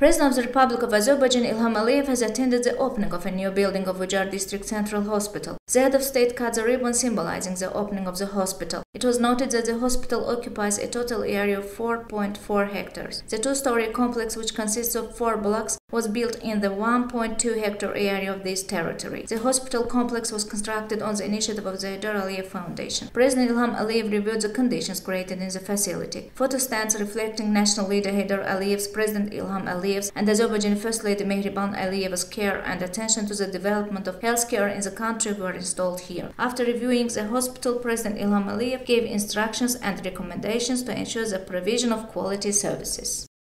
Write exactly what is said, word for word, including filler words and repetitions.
President of the Republic of Azerbaijan Ilham Aliyev has attended the opening of a new building of Ujar District Central Hospital. The head of state cut the ribbon symbolizing the opening of the hospital. It was noted that the hospital occupies a total area of four point four hectares. The two-story complex, which consists of four blocks, was built in the one point two hectare area of this territory. The hospital complex was constructed on the initiative of the Ujar Aliyev Foundation. President Ilham Aliyev reviewed the conditions created in the facility. Photo stands reflecting national leader Ujar Aliyev's, President Ilham Aliyev's, and Azerbaijan First Lady Mehriban Aliyev's care and attention to the development of healthcare in the country were installed here. After reviewing the hospital, President Ilham Aliyev gave instructions and recommendations to ensure the provision of quality services.